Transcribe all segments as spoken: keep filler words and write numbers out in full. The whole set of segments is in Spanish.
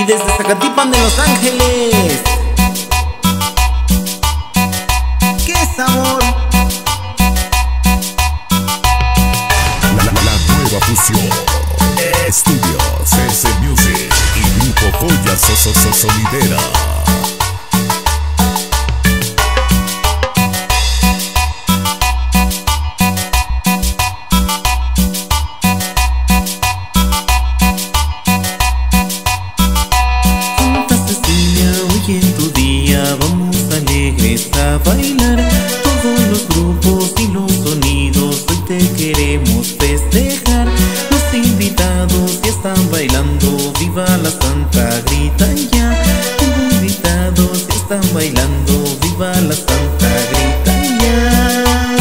y desde Zacatipan de Los Ángeles. ¡Qué sabor! La, la, la nueva fusión. Estudios C C Music y Grupo Joya so, so, so, Sonidera. En tu día vamos alegres a bailar, todos los grupos y los sonidos hoy te queremos festejar. Los invitados ya están bailando, viva la Santa, gritan ya. Los invitados ya están bailando, viva la Santa, gritan ya.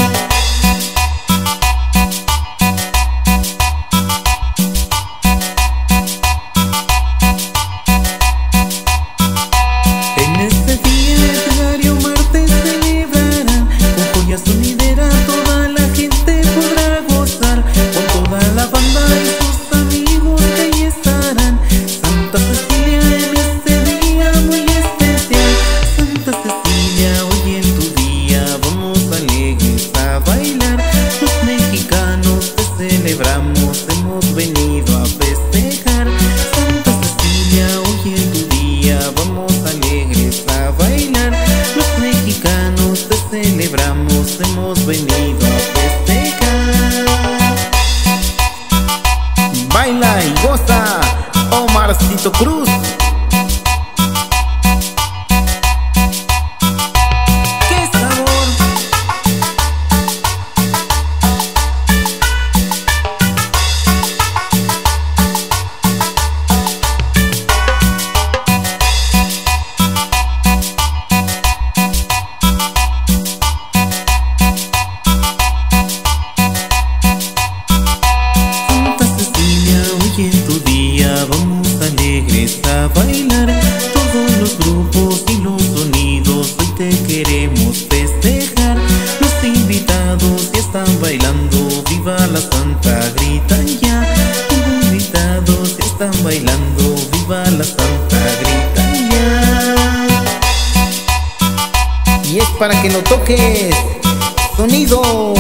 Sonidera, toda la gente podrá gozar, con toda la banda y sus amigos que ahí estarán. Santa Cecilia en este día muy especial. Santa Cecilia, hoy en tu día vamos alegres a bailar. Los mexicanos te celebramos, hemos venido a festejar. Santa Cecilia, hoy en tu día vamos alegres a bailar. Los mexicanos te celebramos, hemos venido a festejar. Baila y goza, Omarcito Cruz. ¡Qué sabor! En tu día vamos alegres a bailar, todos los grupos y los sonidos hoy te queremos festejar. Los invitados ya están bailando, viva la Santa, gritan ya. Los invitados ya están bailando, viva la Santa, gritan ya. Y es para que lo toques, sonido.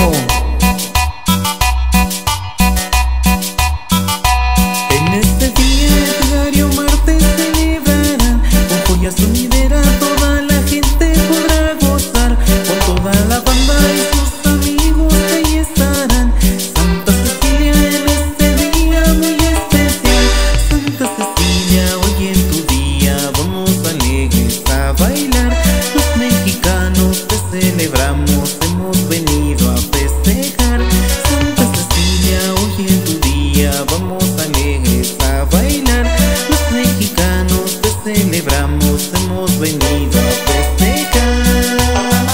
Sonidera, toda la gente podrá gozar, con toda la banda y sus amigos que ahí estarán. Santa Cecilia en este día muy especial. Santa Cecilia, hoy en tu día vamos alegres a bailar. Los mexicanos te celebramos, hemos venido a festejar. Santa Cecilia, hoy en tu día vamos alegres a bailar. Los mexicanos te celebramos, hemos venido a festejar.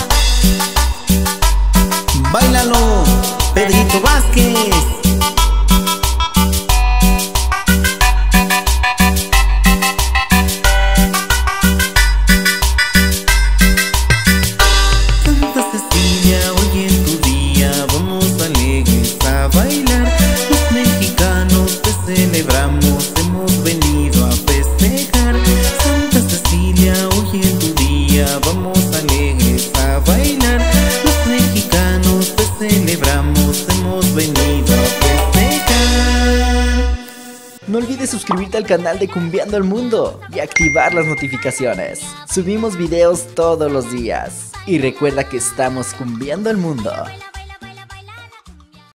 Báilalo, Pedrito Vázquez. Santa Cecilia, hoy en tu día vamos alegres a bailar. Los mexicanos te celebramos, hemos venido a festejar. Santa Cecilia, hoy en tu día vamos alegres a bailar. Los mexicanos te celebramos, hemos venido a festejar. No olvides suscribirte al canal de Cumbiando el Mundo y activar las notificaciones. Subimos videos todos los días. Y recuerda que estamos cumbiando el mundo.